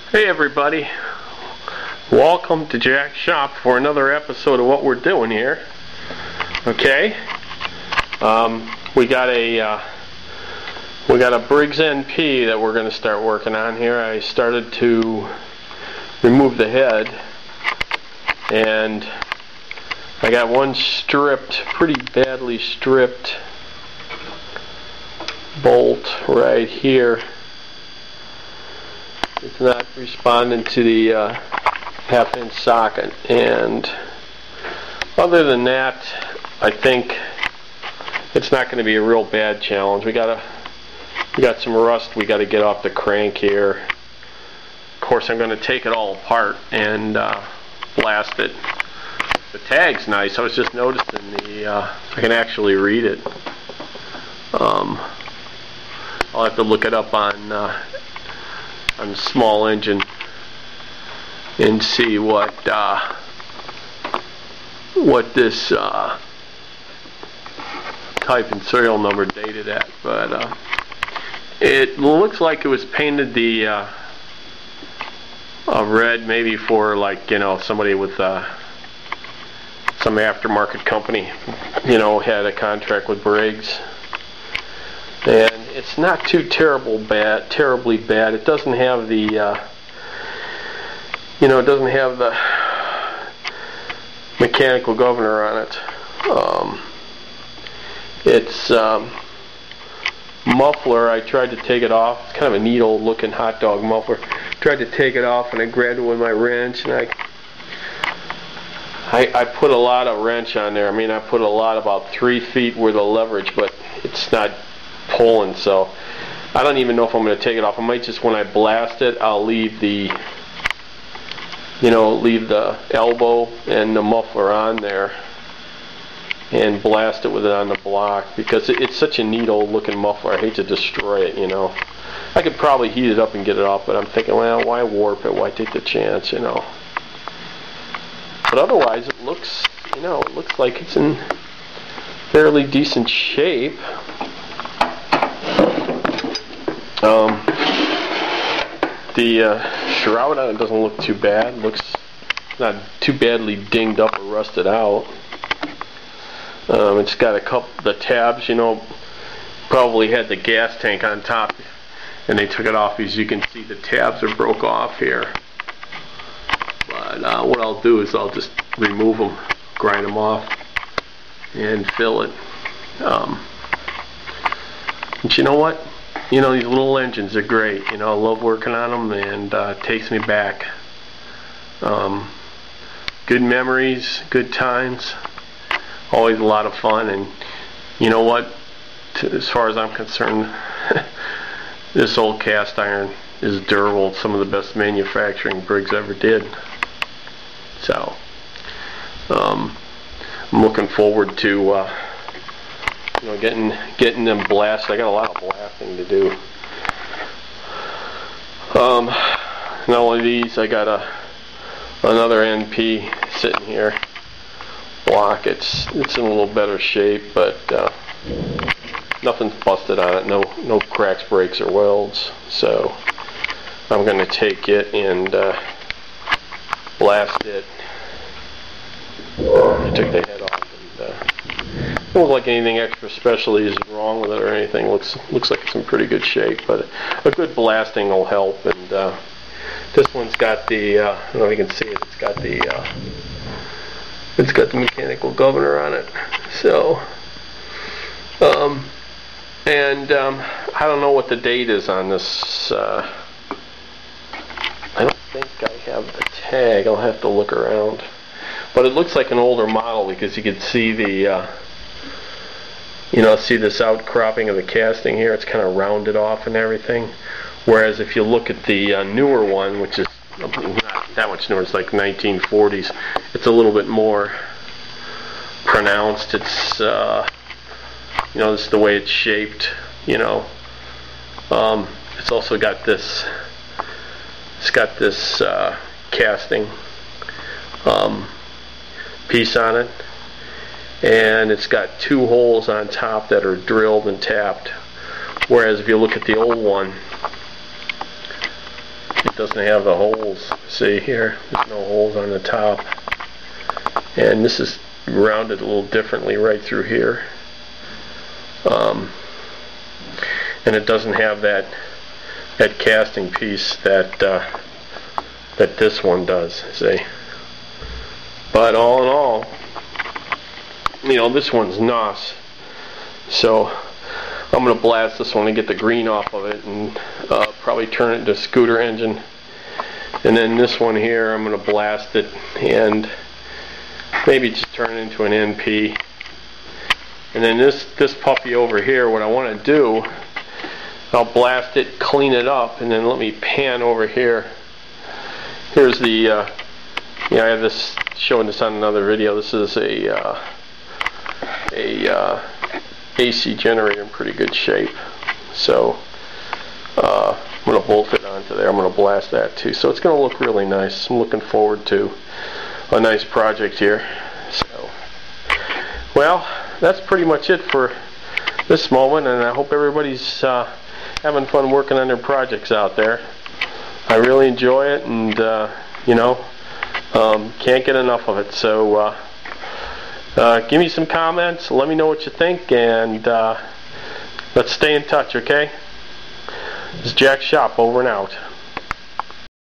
Hey everybody, welcome to Jack's shop for another episode of what we're doing here. Okay, we got a Briggs NP that we're going to start working on here. I started to remove the head, and I got one stripped, pretty badly stripped bolt right here. It's not responding to the half-inch socket, and other than that, I think it's not going to be a real bad challenge. We got some rust we got to get off the crank here. Of course, I'm going to take it all apart and blast it. The tag's nice. I was just noticing I can actually read it. I'll have to look it up on the small engine and see what this type and serial number dated at, but it looks like it was painted the red, maybe for, like, you know, somebody with some aftermarket company, you know, had a contract with Briggs. And it's not too terribly bad. It doesn't have the, it doesn't have the mechanical governor on it. It's muffler. I tried to take it off. It's kind of a neat old looking hot dog muffler. Tried to take it off, and I grabbed it with my wrench, and I put a lot of wrench on there. I mean, I put a lot, about 3 feet worth of leverage, but it's not pulling, so I don't even know if I'm going to take it off. I might just, when I blast it, I'll leave the elbow and the muffler on there and blast it with it on the block, because it's such a neat old looking muffler. I hate to destroy it, you know. I could probably heat it up and get it off, but I'm thinking, well, why warp it? Why take the chance, you know? But otherwise, it looks like it's in fairly decent shape. The shroud on it doesn't look too bad. Looks not too badly dinged up or rusted out. It's got the tabs, you know, probably had the gas tank on top, and they took it off. As you can see, the tabs are broke off here. But what I'll do is I'll just remove them, grind them off, and fill it. But you know what? You know, these little engines are great. You know, I love working on them, and it takes me back. Good memories, good times, always a lot of fun. And you know what? As far as I'm concerned, this old cast iron is durable. It's some of the best manufacturing Briggs ever did. So, I'm looking forward to getting them blasted. I got a lot of blasting to do. Not only these, I got another NP sitting here. Block. It's in a little better shape, but nothing's busted on it. No cracks, breaks, or welds. So I'm going to take it and blast it. I took the head off, and it don't look like anything extra special is wrong with it or anything. Looks like it's in pretty good shape, but a good blasting will help. And this one's got the I don't know if you can see it. It's got the mechanical governor on it. So I don't know what the date is on this. I don't think I have the tag. I'll have to look around. But it looks like an older model, because you can see the see this outcropping of the casting here. It's kind of rounded off and everything. Whereas if you look at the newer one, which is not that much newer, it's like 1940s, it's a little bit more pronounced. It's this is the way it's shaped. It's also got this. It's got this casting piece on it, and it's got 2 holes on top that are drilled and tapped. Whereas if you look at the old one, it doesn't have the holes. See here, there's no holes on the top. And this is rounded a little differently right through here. And it doesn't have that casting piece that this one does, see. But all in all, you know, this one's NOS. So I'm going to blast this one and get the green off of it, and probably turn it into a scooter engine. And then this one here, I'm going to blast it and maybe just turn it into an NP. And then this puppy over here, what I want to do, I'll blast it, clean it up, and then let me pan over here. Here's the, yeah, I have this, showing this on another video. This is a AC generator in pretty good shape. So I'm going to bolt it onto there. I'm going to blast that too. So it's going to look really nice. I'm looking forward to a nice project here. So, well, that's pretty much it for this moment, and I hope everybody's having fun working on their projects out there. I really enjoy it, and you know, can't get enough of it. So give me some comments, let me know what you think, and let's stay in touch, okay? This is Jack's Shop, over and out.